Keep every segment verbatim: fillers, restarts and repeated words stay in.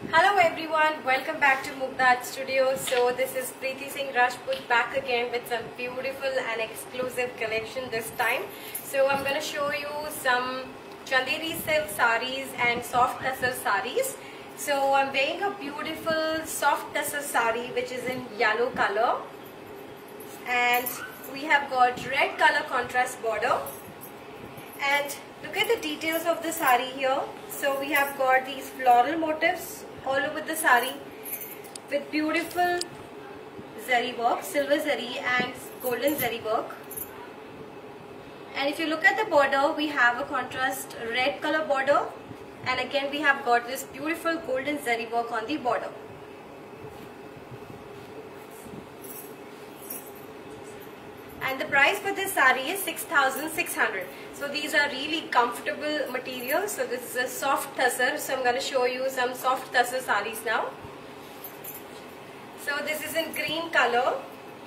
Hello everyone, welcome back to Mugdha Studio. So this is Preeti Singh Rajput back again with some beautiful and exclusive collection this time. So I'm going to show you some Chanderi Silk Sarees and soft tussar sarees. So I'm wearing a beautiful soft tussar saree which is in yellow color, and we have got red color contrast border. And look at the details of the saree here. So we have got these floral motifs all over the saree with beautiful zari work, silver zari and golden zari work. And if you look at the border, we have a contrast red color border, and again we have got this beautiful golden zari work on the border. And the price for this saree is six thousand six hundred. So these are really comfortable materials. So this is a soft tussar. So I'm going to show you some soft tussar sarees now. So this is in green color.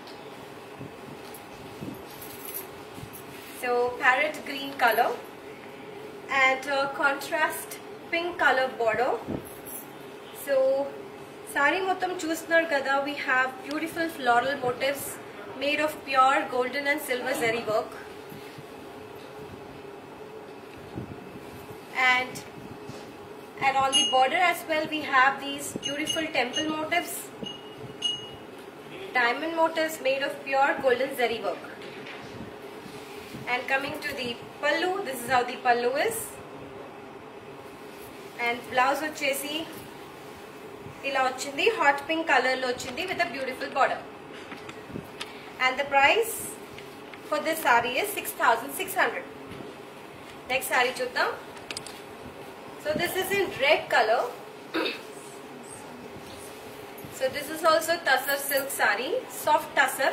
So parrot green color and a contrast pink color border. So saree mottam chustunnaru kada, we have beautiful floral motifs made of pure golden and silver zari work. And, and on the border as well we have these beautiful temple motifs, diamond motifs made of pure golden zari work. And coming to the pallu, this is how the pallu is. And blouse vachesi ila ochindi, hot pink color lo ochindi with a beautiful border. And the price for this saree is six thousand six hundred. Next saree chuddam. So this is in red color. So this is also tussar silk saree, soft tussar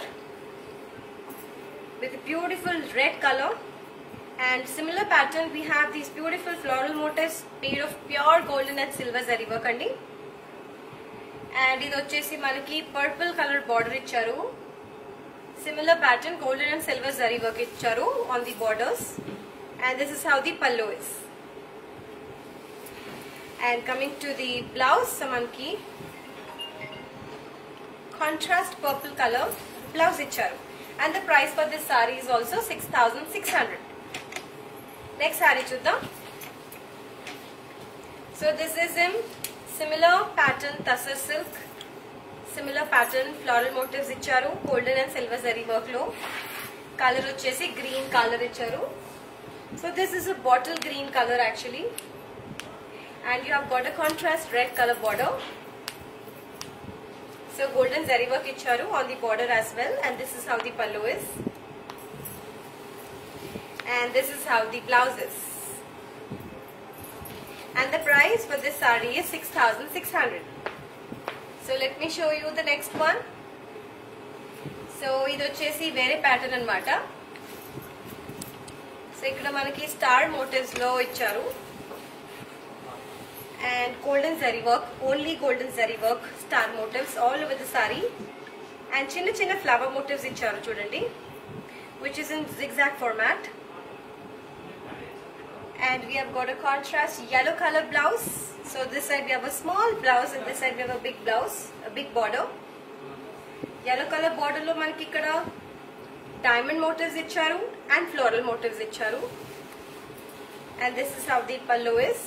with beautiful red color. And similar pattern, we have these beautiful floral motifs made of pure golden and silver zari work andi. And idu vachesi manaki purple color border icharu. Similar pattern, golden and silver zari work icharu on the borders. And this is how the pallu is. And coming to the blouse, samanki contrast purple color blouse icharu. And the price for this saree is also six thousand six hundred. Next saree chuddam. So this is in similar pattern tussar silk. Similar pattern, floral motifs icharu, golden and silver zari work lo. Color vachesi green color icharu. So this is a bottle green color actually. And you have got a contrast red color border. So golden zari work icharu on the border as well. And this is how the pallu is. And this is how the blouse is. And the price for this saree is six thousand six hundred. So let me show you the next one. So idu vachesi vere pattern anamata. So ikkada manaki star motifs lo icharu. And golden zari work, only golden zari work, star motifs all over the saree. And chinna chinna flower motifs icharu chudandi, which is in zigzag format. And we have got a contrast yellow color blouse. So this side we have a small blouse and this side we have a big blouse, a big border. Yellow color border lo manaki ikkada diamond motifs icharu and floral motifs icharu. And this is how the pallu is.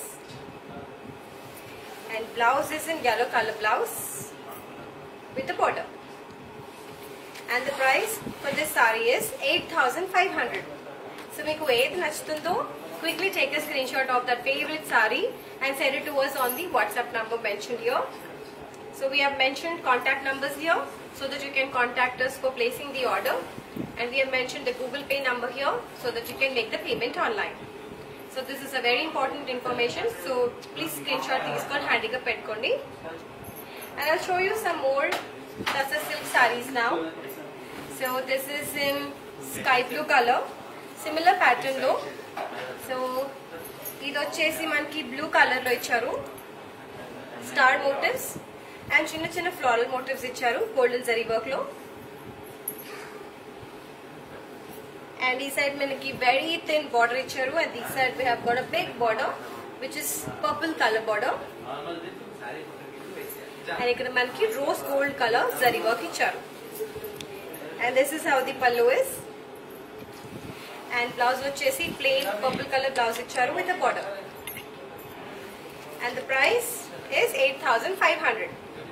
And blouse is in yellow color blouse with a border. And the price for this saree is eight thousand five hundred. So meeku edi nachutundo, quickly take a screenshot of that favorite saree and send it to us on the WhatsApp number mentioned here. So we have mentioned contact numbers here so that you can contact us for placing the order. And we have mentioned the Google Pay number here so that you can make the payment online. So this is a very important information. So please screenshot these for handy ga petkondi. And I'll show you some more tussar silk sarees now. So this is in sky blue color. Similar pattern lo. So idu vachesi manaki blue color lo icharu. Star motifs and chinna chinna floral motifs icharu. Golden zari work lo. And this side manaki very thin border icharu, and this side we have got a big border which is purple color border. And ఇక్కడ మనకి rose gold colour zari work ఇచ్చారు. And this is how the pallu is. And blouse వచ్చేసి plain purple colour blouse ఇచ్చారు with a border. And the price is eight thousand five hundred.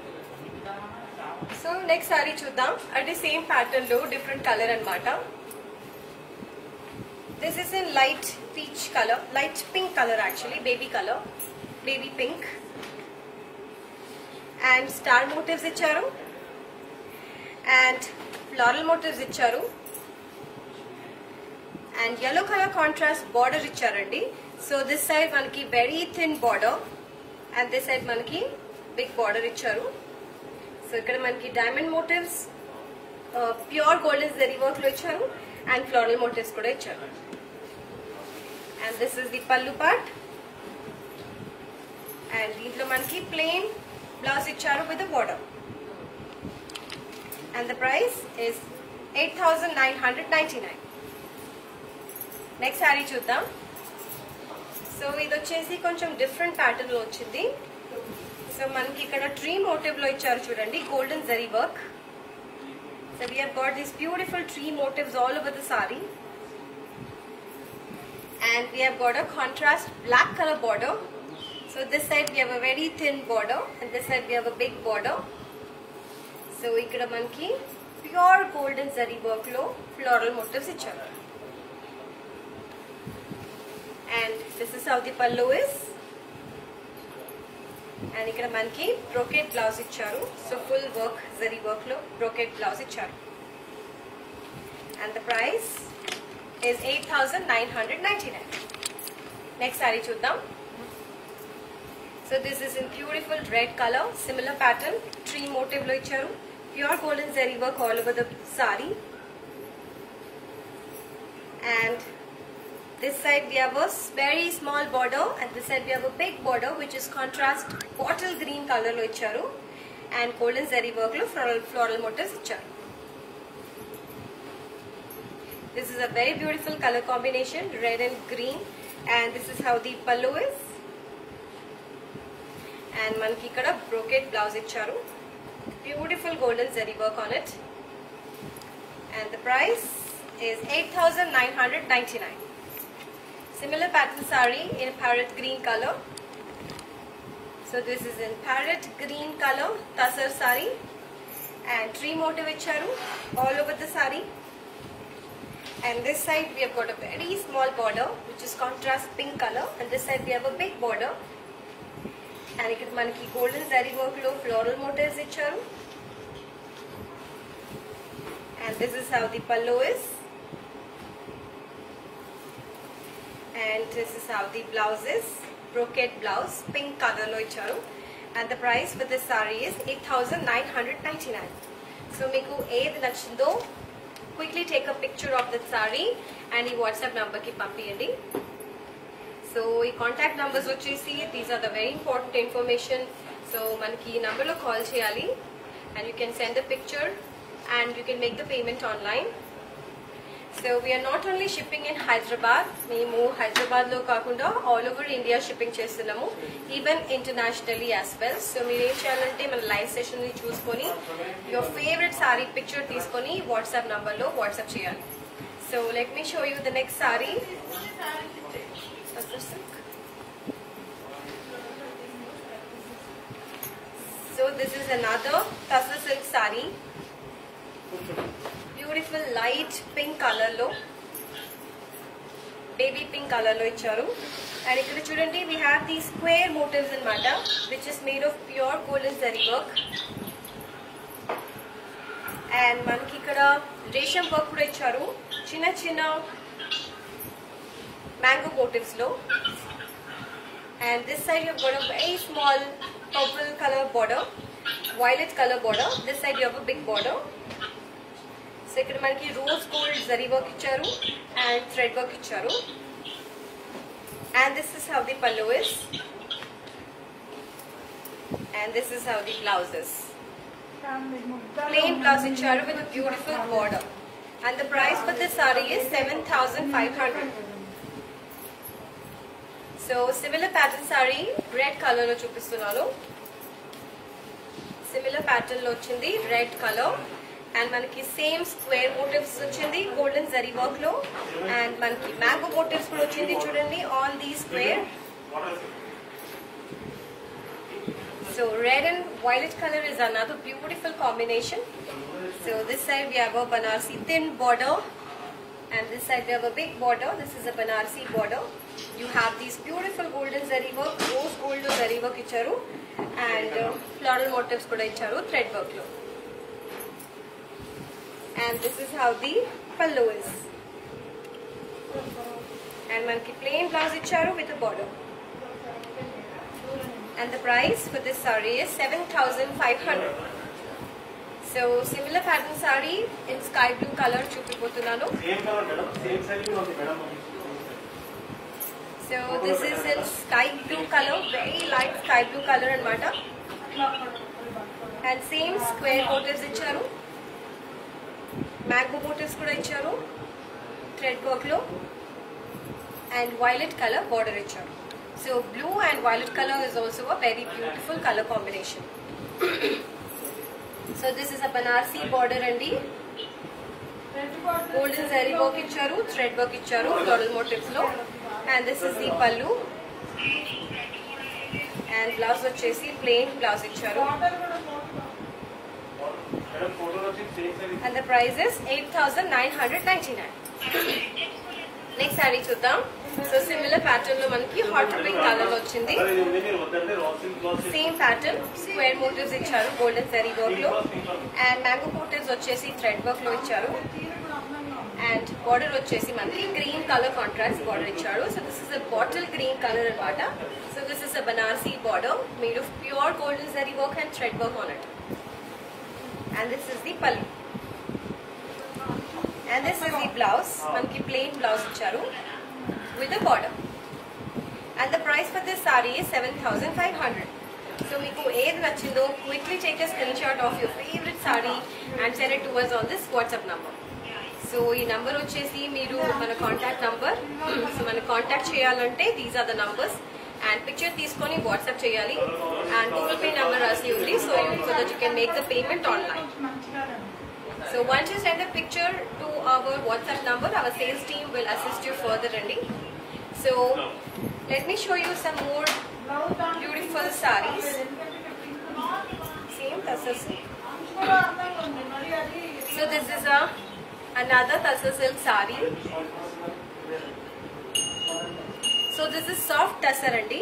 So next sari చూద్దాం. అంటే same pattern లో different colour అన్నమాట. This is in light peach colour, light pink colour actually, baby colour, baby pink. And star motifs ఇచ్చారు and floral motifs ఇచ్చారు and yellow colour contrast border ఇచ్చారండి. So this side మనకి very thin border and this side మనకి big border ఇచ్చారు. So ఇక్కడ మనకి diamond motifs, pure golden zari work లో ఇచ్చారు అండ్ ఫ్లోరల్ మోటివ్స్ కూడా ఇచ్చారు. And this is the pallu part. And దీంట్లో మనకి ప్లెయిన్ బ్లౌజ్ ఇచ్చారు with border. And the price is eight thousand nine hundred ninety nine. Next sari చూద్దాం. సో ఇది వచ్చేసి కొంచెం డిఫరెంట్ ప్యాటర్న్ లో వచ్చింది. సో మనకి ఇక్కడ ట్రీ మోటివ్ లో ఇచ్చారు చూడండి, golden zari work. So we have got these beautiful tree motifs all over the sari. And we have got a contrast black color border. So this side we have a very thin border and this side we have a big border. So ikkada manki pure golden zari work lo floral motifs icharu. And this is how the pallu is. And ikkada manki brocade blouse icharu. So full work zari work lo brocade blouse icharu. And the price is eight thousand nine hundred ninety-nine. Next saree chuddam. So this is in beautiful red color, similar pattern, tree motive lo icharu, pure golden zari work all over the saree. And this side we have a very small border and this side we have a big border which is contrast bottle green color lo icharu and golden zari work lo floral, floral motifs icharu. This is a very beautiful color combination, red and green, and this is how the pallu is. And manki ikkada brocade blouse icharu, beautiful golden zari work on it. And the price is eight thousand nine hundred ninety-nine. Similar pattern saree in parrot green color. So this is in parrot green color, tassar saree, and tree motive icharu all over the saree. And this side we have got a very small border which is contrast pink color and this side we have a big border. And ikkada manaki golden zari work lo floral motifs icharu. And this is how the pallu is. And this is how the blouse is, brocade blouse, pink color lo icharu. And the price for this saree is eight thousand nine hundred ninety-nine. So meeku edi nachindo quickly take a picture of the saree and ee WhatsApp number ki pampiyandi. So ee contact numbers vachesi, these are the very important information. So manaki ee number lo call cheyali and you can send a picture and you can make the payment online. So we are not only shipping in Hyderabad, memu Hyderabad lo kakunda all over India shipping chestunnamo, even internationally as well. So meer em cheyalante mana live session ni chusukoni your favorite saree picture teeskoni WhatsApp number lo WhatsApp cheyali. So let me show you the next saree. So this is another tassar silk saree, beautiful light pink color lo, baby pink color lo icharu. And ikkada chudandi we have these square motifs in mata which is made of pure golden zari work. And manaki ikkada resham work kuda icharu, chinna chinna mango motifs lo. And this side you have got a very small purple color border, violet color border. This side you have a big border. So ikkada manaki rose gold zari work icharu and thread work icharu. And this is how the pallu is. And this is how the blouse is. Plain blouse icharu with a beautiful border. And the price for this saree is seven thousand five hundred. So similar pattern saree, red color lo chupistunanu. Similar pattern లో వచ్చింది red colour and మనకి same square motifs వచ్చింది golden zari work లో and మనకి mango motifs కూడా వచ్చింది చూడండి on the square. So red and violet color is another beautiful combination. So this side we have a Banarsi thin border and this side we have a big border. This is a Banarsi border. You have these beautiful golden zari work, rose gold zari work icharu and uh, floral motifs kuda icharu thread work lo. And this is how the pallu is. And manki plain blouse icharu with a border. And the price for this saree is seven thousand five hundred. So similar pattern saree in sky blue color chupipotunanu. Same color madam, same saree undi madam. So this is in sky blue color, very light sky blue color anamata. And same square motifs icharu. Mango motifs kuda icharu. Thread work lo. And violet color border icharu. So blue and violet color is also a very beautiful color combination. So this is a Banarsi border andi. Golden zari work icharu, thread work icharu, floral motifs lo. And this is the pallu. And blouse vachesi plain blouse icharu. And the price is eight thousand nine hundred ninety-nine. Next saree chuddam. So similar pattern lo manaki hot pink color lo ochindi. Same pattern, square motifs icharu golden zari work lo and mango motifs vachesi thread work lo icharu and border vachesi manaki green color contrast border icharu. So this is a bottle green color anamata. So this is a Banarsi border made of pure golden zari work and thread work on it. And this is the pallu. And this is the blouse, manki plain blouse icharu with a border. And the price for this saree is seven thousand five hundred. So meeku edi nachindo quickly take a screenshot of your favorite saree and send it to us on this WhatsApp number. So ee number vachesi meeru mana contact number. So mana contact cheyalante these are the numbers and picture teeskoni WhatsApp cheyali and Google Pay number rasi undi so so that you can make the payment online. So once you send the picture to our WhatsApp number, our sales team will assist you further, Randy. So let me show you some more beautiful sarees. Same tassel silk. So this is a another tassel silk saree. So this is soft tassel, Randy.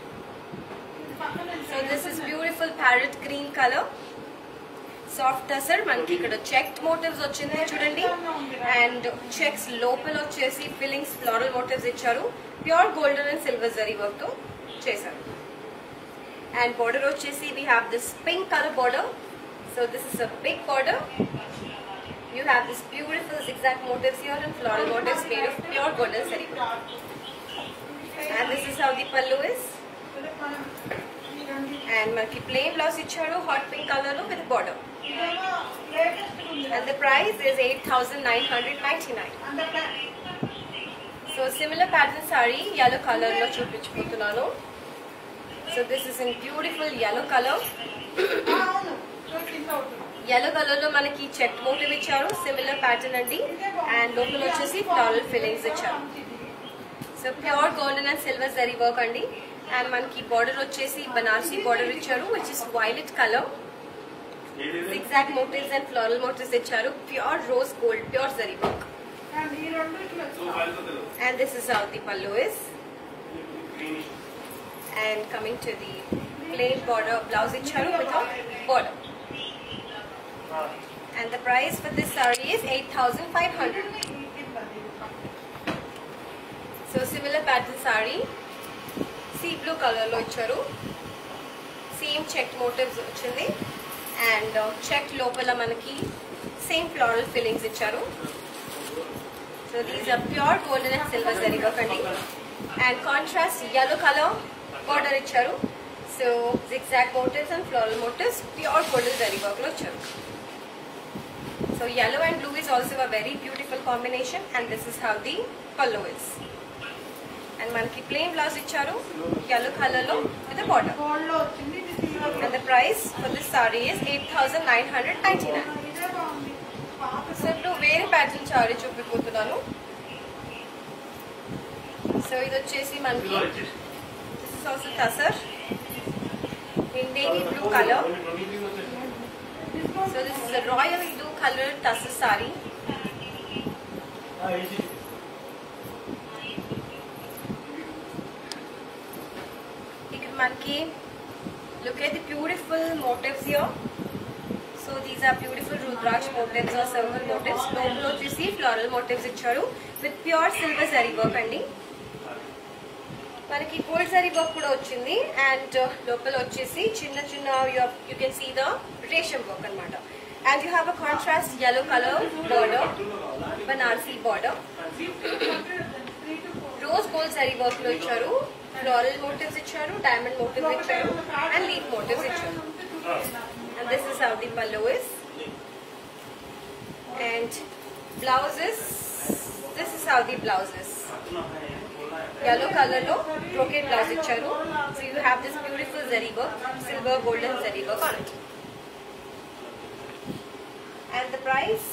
So this is beautiful parrot green color. Soft tassel మనకి ఇక్కడ checked motifs వచ్చింది చూడండి and checks లోపల వచ్చేసి fillings floral motifs ఇచ్చారు pure golden and silver zari work తో చేశారు and border వచ్చేసి we have this pink color border. So this is a big border. You have this beautiful zigzag motifs here and floral motifs made of pure golden zari work. And this is how the pallu is. And మనకి plain blouse ఇచ్చారు hot pink color లో with border. And the price is eight thousand nine hundred ninety-nine. So similar pattern saree yellow color lo chupichupotunanu. So this is in beautiful yellow color. Yellow color lo manaki checked motif icharu similar pattern andi and local vachesi floral fillings icharu. So pure golden and silver zari work andi and manaki border vachesi Banarsi border icharu which is violet color. Zigzag motifs and floral motifs icharu pure rose gold pure zari work. And this is how the pallu is. And coming to the plain border blouse icharu with a border. And the price for this saree is eight thousand five hundred. So similar pattern saree sea blue color lo icharu same checked motifs ochindi and uh, checked lopala manaki same floral fillings icharu. So these are pure golden and silver zari work andi and contrast yellow color border icharu. So zigzag motifs and floral motifs pure golden zari work lo icharu. So yellow and blue is also a very beautiful combination and this is how the pallu is. And మనకి plain blouse ఇచ్చారు yellow colour లో with border. And the price for this sari is eight thousand nine hundred ninety nine. So ఇప్పుడు వేరే pattern sari చూపిపోతున్నాను. So ఇది వచ్చేసి మనకి this is also tussar in navy blue color. So this is a royal blue color tussar saree. Here manki look at the beautiful motifs here. So these are beautiful rudraksh motifs or circle motifs. Logo vachesi floral motifs icharu with pure silver zari work andi. మనకి gold zari work కూడా వచ్చింది and లోపల వచ్చేసి చిన్న చిన్న you can see the resham work అన్నమాట. And you have a contrast yellow colour border, Banarasi border. Rose gold zari work లో ఇచ్చారు, ఫ్లోరల్ మోటివ్స్ ఇచ్చారు, డైమండ్ మోటివ్స్ ఇచ్చారు అండ్ లీఫ్ మోటివ్స్ ఇచ్చారు. And this is how the pallu is. And blouse is this is how the blouse is. yellow color lo brocade blouse icharu. So you have this beautiful zari work, silver golden zari work on it. And the price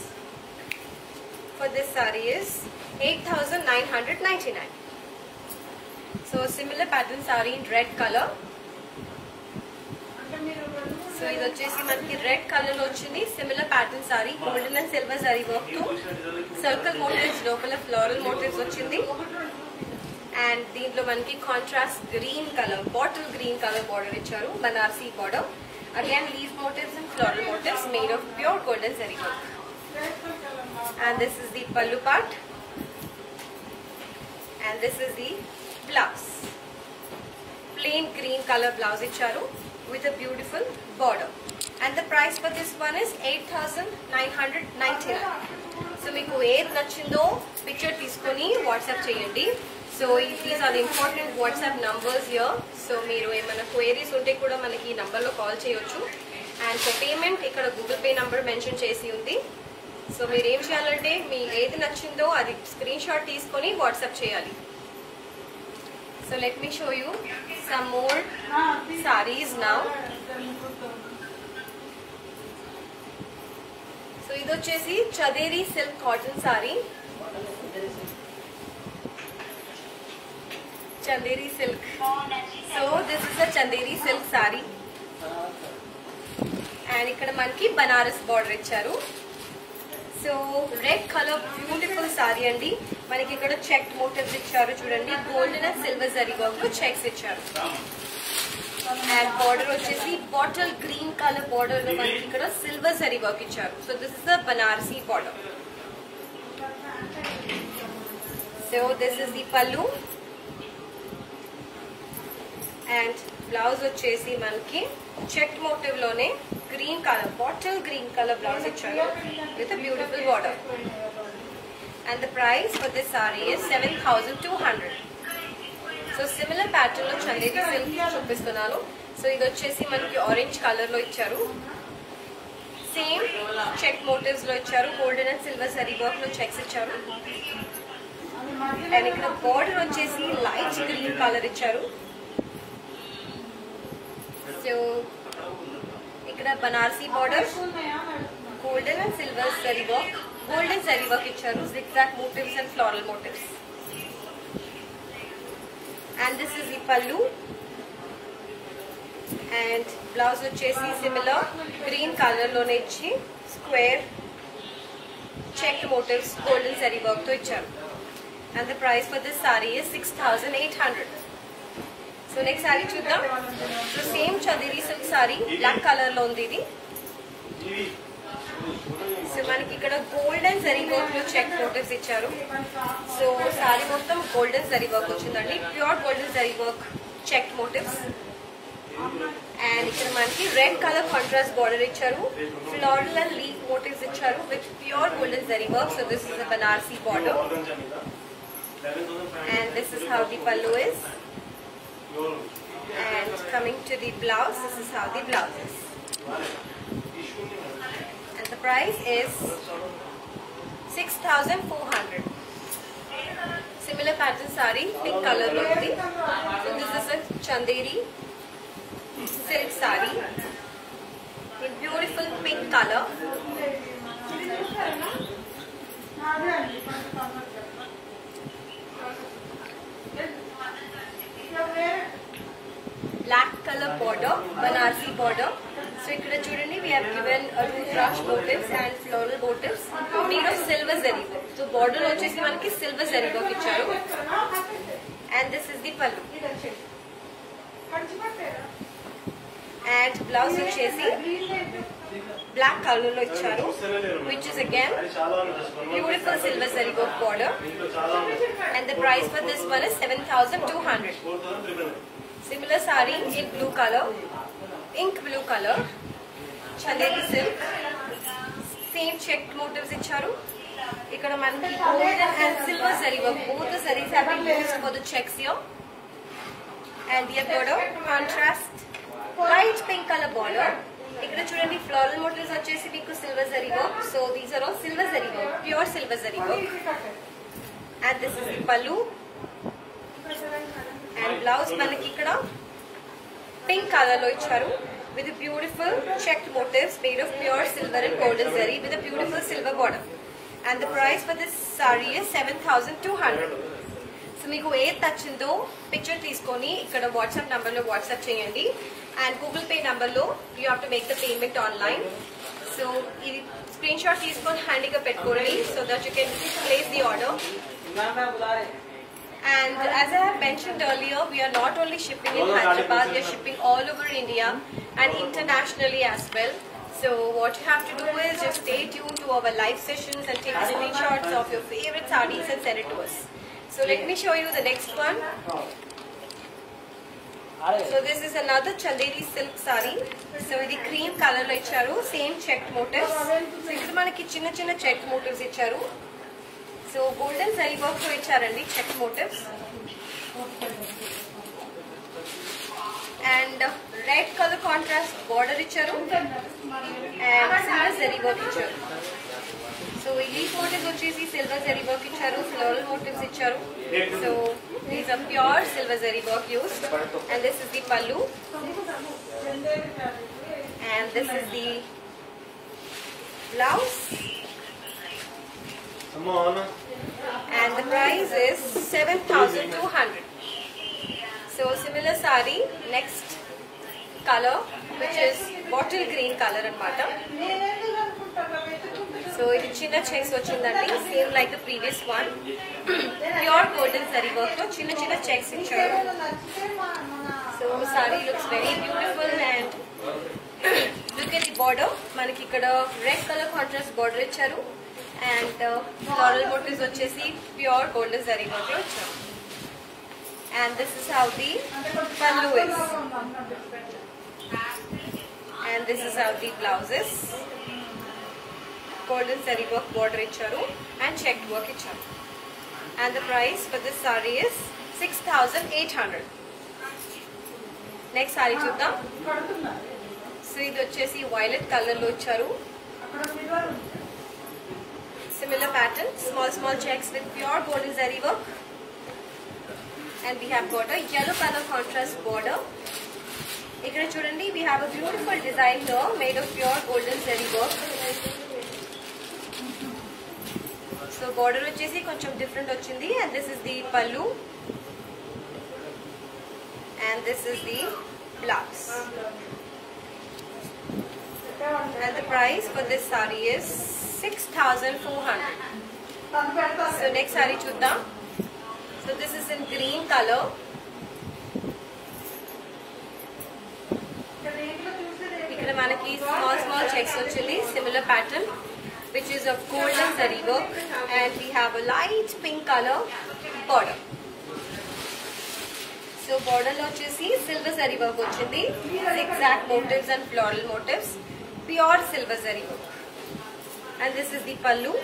for this saree is eight thousand nine hundred ninety-nine. So similar pattern saree in red color. So ఇది వచ్చేసి మనకి red colour లో వచ్చింది. Similar pattern sari golden and silver zari work తో circle motifs లోపల floral motifs వచ్చింది. And దీంట్లో మనకి contrast green colour bottle green colour border ఇచ్చారు, Banarasi border. Again leaf motifs and floral motifs made of pure golden zari work. And this is the pallu part and this is the blouse. Plain green colour blouse ఇచ్చారు with a beautiful border. And the price for this one is eight thousand nine hundred ninety-nine. So meeku ed nachindo picture teeskoni WhatsApp cheyandi. So these are the important WhatsApp numbers here. So meeru emana queries unte kuda manaki ee number lo call cheyochu. And for payment ikkada Google Pay number mention chesi undi. So meer em cheyalante mee ed nachindo adi screenshot teeskoni WhatsApp cheyali. So let me show you some more sarees now. So ఇది వచ్చేసి Chanderi silk cotton sari. Chanderi silk. So this is a Chanderi silk sari and ఇక్కడ మనకి Banaras border ఇచ్చారు. So red colour beautiful sari అండి. మనకి ఇక్కడ check motifs ఇచ్చారు చూడండి, golden and silver zari work లో చెక్స్ ఇచ్చారు. అండ్ బార్డర్ వచ్చేసి బాటిల్ గ్రీన్ కలర్ బార్డర్ లో మనకి ఇక్కడ సిల్వర్ జరీ వర్క్ ఇచ్చారు. So this is the Banarasi border. So this is the pallu and blouse వచ్చేసి మనకి చెక్ మోటివ్ లోనే green colour bottle green colour blouse ఇచ్చారు with beautiful border. And the price for this saree is seven thousand two hundred. So similar pattern lo Chanderi silk chupistunanu. So idu vachesi manaki orange color lo icharu. Same check motifs lo icharu, golden and silver zari work lo checks icharu. And ikkada border vachesi light green color icharu. So ikkada banarsi border, golden and silver zari work. Golden zari work icharu, zigzag motifs and floral motifs. And this is the pallu. And blouse vachesi similar green color lone ichi square checked motifs golden zari work to icharu. And the price for this saree is six thousand eight hundred. So next saree chuddam. So same Chanderi Silk Saree black color lo undi idi. So మనకి ఇక్కడ golden zari work లో check motifs ఇచ్చారు. So sari మొత్తం golden zari work వచ్చిందండి, pure golden zari work check motifs. And ఇక్కడ మనకి red colour contrast border ఇచ్చారు, floral and leaf motifs ఇచ్చారు with pure golden zari work. So this is a Banarasi border and this is how the pallu is. And coming to the blouse, this is how the blouse is. The price is six thousand four hundred. So Similar pattern saree, pink color lo undi. So this is a Chanderi Silk Saree in beautiful pink color. Black color border, Banarsi border. So ikkada chudandi, we have given a Rudrash motifs and floral motifs made of silver zari work. So border vachesi manaki silver zari work icharu. And this is the pallu. And blouse vachesi black color lo icharu, which is again beautiful silver zari work border. And the price for this one is seven thousand two hundred. Similar saree in blue color, ink blue color, Chanderi silk, same checked motifs icharu. Ikkada manaki golden and silver zari work, both the sarees have been used for the checks here. And we have got a contrast light pink color border. Ikkada chudandi floral motifs vachesi meeku silver zari work. So these are all silver zari work, pure silver zari work. And this is the pallu. And blouse manaki ikkada pink color lo icharu with a beautiful checked motifs made of pure silver and golden zari with a beautiful silver border. And the price for this saree is seven thousand two hundred. So meeku ఏది నచ్చిందో picture తీసుకొని ఇక్కడ WhatsApp number లో WhatsApp చేయండి. And Google Pay number lo you have to make the payment online. So ఇది screenshot తీసుకొని హ్యాండీగా పెట్టుకోండి so that you can place the order. And as I have mentioned earlier, we are not only shipping in Hyderabad, we are shipping all over India and internationally as well. So what you have to do is just stay tuned to our live sessions and take screenshots of your favorite sarees and send it to us. So let me show you the next one. So this is another Chanderi silk saree. So the cream color lo icharu, same checked motifs. So ikkada manaki chinna chinna checked motifs icharu. So golden zari work lo icharandi, checked motifs. And uh, red color contrast border icharu and silver zari work icharu. So these motifs vachesi silver zari work icharu, floral motifs icharu. So these are pure silver zari work used. And this is the pallu. And this is the blouse. And the price is seven thousand two hundred. So similar saree, next color, which is bottle green color and anamata. So it is chinna checks vachindandi, same like the previous one. Pure golden saree work lo chinna chinna checks icharu. So saree looks very beautiful and look at the border. Manaki ikkada red color contrast border icharu. And uh, floral motifs vachesi pure golden zari work lo icharu. And this is how the pallu is. And this is how the blouse is. Golden zari work border icharu and checked work icharu. And the price for this saree is six thousand eight hundred. Next saree chuddam. So ఇది వచ్చేసి violet color lo icharu. Similar pattern, small small checks with pure golden zari work. And we have got a yellow color contrast border. Ikkada chudandi, we have a beautiful design here made of pure golden zari work. So border vachesi koncham different ochindi, and this is the pallu. And this is the blouse. And the price for this saree is six thousand four hundred. So next saree chuddam. So this is in green color. Ikkada manaki small small checks vachindi, similar pattern, which is of golden zari work, and we have a light pink color border. So border lo vachesi silver zari work vachindi, zigzag motifs and floral motifs, pure silver zari work. And this is the pallu.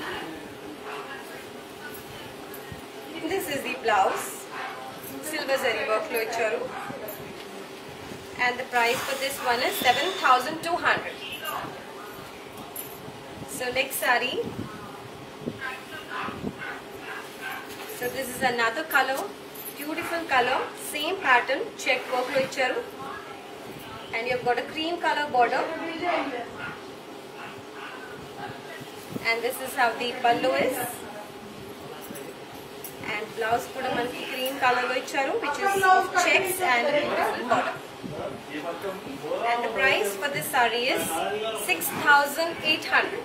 This is the blouse, silver zari work lo icharu. And the price for this one is seven thousand two hundred. So next saree. So So this is another color, beautiful color, same pattern, check work lo icharu, and you've got a cream color border, and this is how the pallu is, and blouse kuda manaki cream color lo icharu, which is checks and a beautiful border. And the price for this saree is six thousand eight hundred.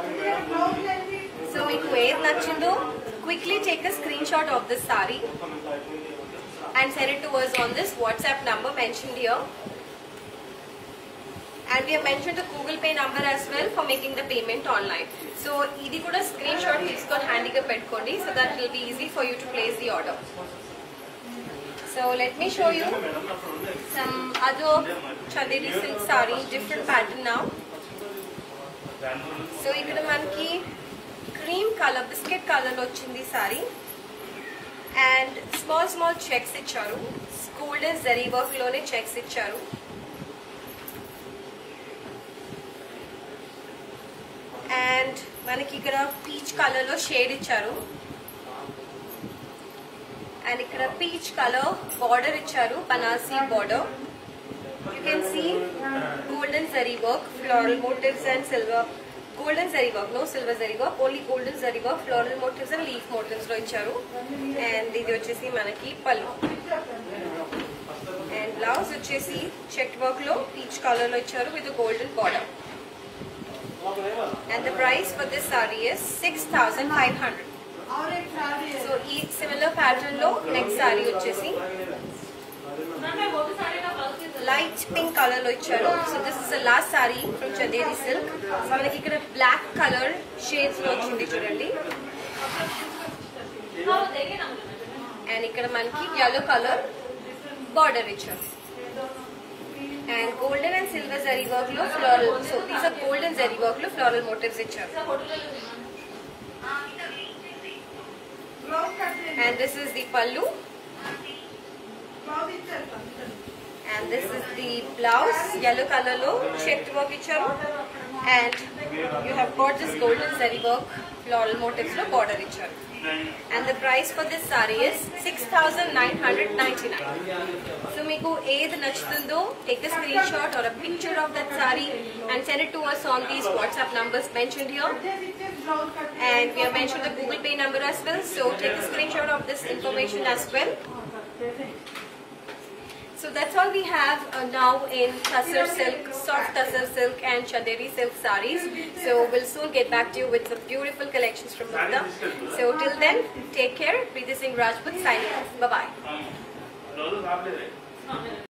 So meeku ed nachindo, quickly take a screenshot of this saree and send it to us on this WhatsApp number mentioned here. And we have mentioned the Google Pay number as well for making the payment online. So idi kuda screenshot teeskoni handy ga pettukondi, so that it will be easy for you to place the order. So let me show you some other Chanderi Silk Saree, different pattern now. So ikkada manaki cream color, biscuit color lo ochindi saree, and small small checks icharu, golden zari work lone checks icharu, and manaki ikkada peach color lo shade icharu, and ikkada peach color border icharu, banasi border. You can see golden zari work, floral motifs and silver. Golden zari work, no silver zari work, only golden zari work, floral motifs and leaf motifs lo icharu. And idi vachesi manaki pallu. And blouse vachesi checked work lo peach color lo icharu with a golden border. And the price for this saree is six thousand five hundred. So each similar pattern lo next saree vachesi light pink color lo icharu. So this is the last saree from Chanderi Silk. So manaki ikkada black color shades lo ochindi chudandi, and ikkada manaki yellow color border icharu, and golden and silver zari work lo floral. So these are golden zari work lo floral motifs icharu. And this is the pallu, and this is the blouse, yellow color lo checked work icharu, and you have got this golden zari work floral motifs lo border icharu. And the price for this saree is six thousand nine hundred ninety-nine. So meeku ed nachutundo, take a screenshot or a picture of that saree and send it to us on these WhatsApp numbers mentioned here. And we have mentioned the Google Pay number as well, so take a screenshot of this information as well. So that's all we have uh, now in tussar silk, soft tussar silk and Chanderi silk sarees. So we'll soon get back to you with some beautiful collections from Mugdha. So till then, take care. Preeti Singh Rajput signing off. Bye bye.